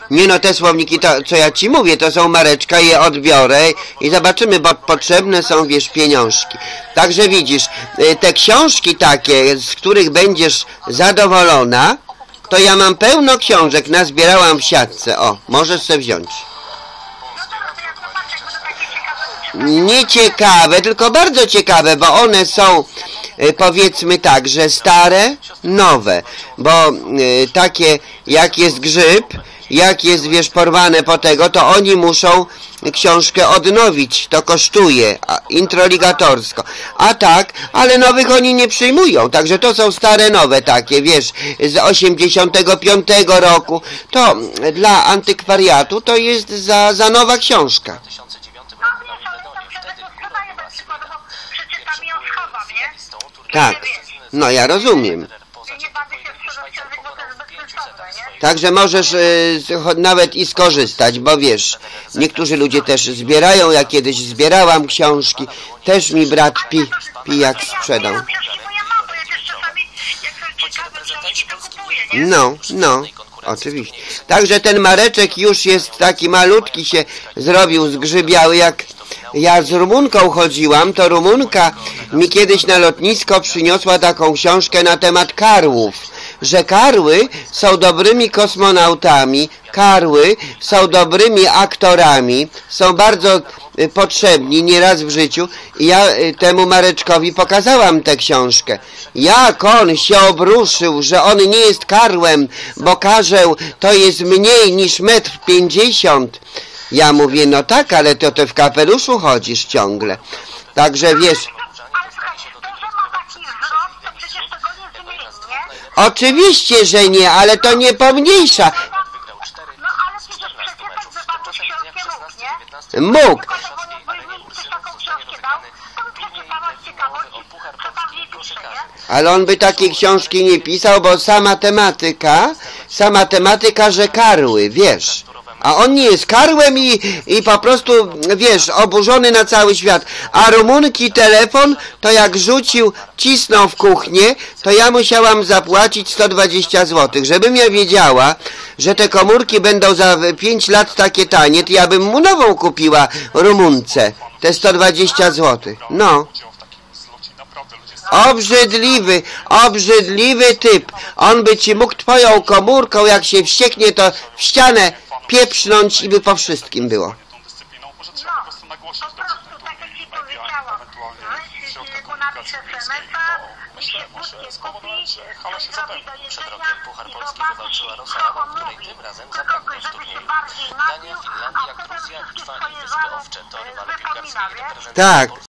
Nie no, te słowniki, to co ja ci mówię, to są mareczka, je odbiorę i zobaczymy, bo potrzebne są, wiesz, pieniążki. Także widzisz, te książki takie, z których będziesz zadowolona, to ja mam pełno książek, nazbierałam w siatce. O, możesz sobie wziąć. Nie ciekawe, tylko bardzo ciekawe, bo one są, powiedzmy tak, że stare, nowe, bo takie jak jest grzyb, jak jest, wiesz, porwane po tego, to oni muszą książkę odnowić, to kosztuje introligatorsko, a tak, ale nowych oni nie przyjmują, także to są stare, nowe takie, wiesz, z 85 roku, to dla antykwariatu to jest za nowa książka. Tak, no ja rozumiem. Także możesz nawet i skorzystać, bo wiesz, niektórzy ludzie też zbierają, ja kiedyś zbierałam książki, też mi brat pijak sprzedał. No, oczywiście. Także ten mareczek już jest taki malutki, się zrobił zgrzybiały, jak ja z Rumunką chodziłam, to Rumunka mi kiedyś na lotnisko przyniosła taką książkę na temat karłów, że karły są dobrymi kosmonautami, karły są dobrymi aktorami, są bardzo potrzebni nieraz w życiu i ja temu Mareczkowi pokazałam tę książkę. Jak on się obruszył, że on nie jest karłem, bo karzeł to jest mniej niż 1,50 m. Ja mówię, no tak, ale to ty w kapeluszu chodzisz ciągle. Także wiesz... Oczywiście, że nie, ale to nie pomniejsza. Mógł. Ale on by takiej książki nie pisał, bo sama tematyka, że karły, wiesz. A on nie jest karłem i po prostu, wiesz, oburzony na cały świat. A Rumunki telefon, to jak rzucił, cisnął w kuchnię, to ja musiałam zapłacić 120 zł. Żebym ja wiedziała, że te komórki będą za 5 lat takie tanie, to ja bym mu nową kupiła Rumunce. Te 120 zł. No. Obrzydliwy typ. On by ci mógł twoją komórką, jak się wścieknie, to w ścianę pieprznąć i by po wszystkim było. Tak.